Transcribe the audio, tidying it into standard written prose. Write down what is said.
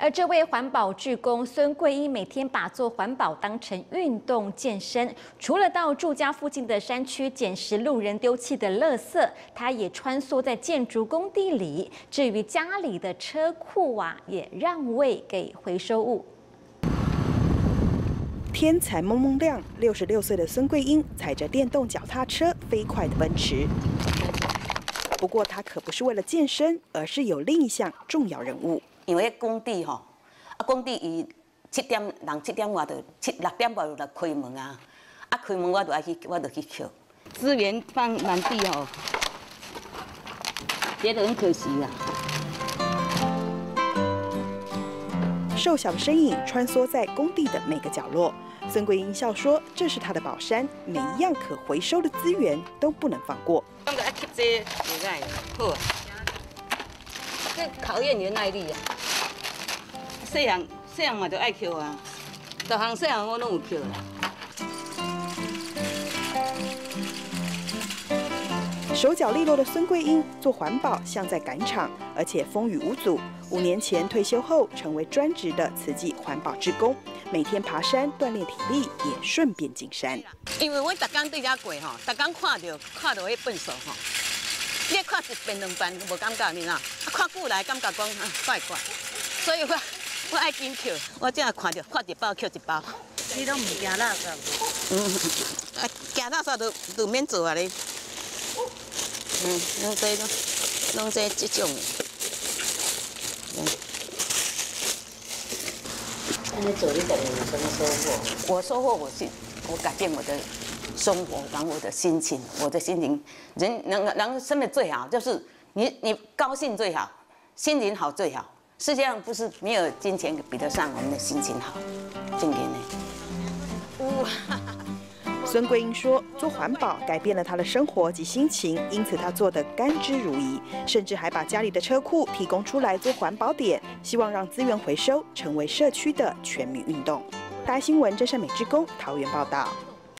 而这位环保志工孙桂英每天把做环保当成运动健身，除了到住家附近的山区捡拾路人丢弃的垃圾，他也穿梭在建筑工地里。至于家里的车库啊，也让位给回收物。 天才蒙蒙亮，66岁的孙桂英踩着电动脚踏车飞快地奔驰。不过他可不是为了健身，而是有另一项重要任务。 因为工地吼，工地伊7点外就6点外就来开门啊，开门我就去捡。资源放满地吼，觉得很可惜啊。 瘦小的身影穿梭在工地的每个角落。孙桂英笑说：“这是她的宝山，每一样可回收的资源都不能放过。” 感觉爱吸这袂歹，好。这考验你的耐力啊！细项嘛就爱捡啊，各项细项我拢有捡啦。 手脚利落的孙桂英做环保像在赶场，而且风雨无阻。5年前退休后，成为专职的慈济环保志工，每天爬山锻炼体力，也顺便进山。 因为我逐天对遐过吼，逐天看到迄粪扫吼。 你看一遍两遍无感觉，你呐？看久来感觉讲怪怪，所以我爱紧捡，我只看一包捡一包。你拢唔惊垃圾？惊垃圾就免做啊咧。拢这种。那你做你的有什么收获？我收获我改变我的。 生活，然后我的心情，人生的最好就是你高兴最好，心情好最好。世界上不是没有金钱比得上我们的心情好，真的呢。 孙桂英说，做环保改变了她的生活及心情，因此她做得甘之如饴，甚至还把家里的车库提供出来做环保点，希望让资源回收成为社区的全民运动。大爱新闻郑善美志工桃园报道。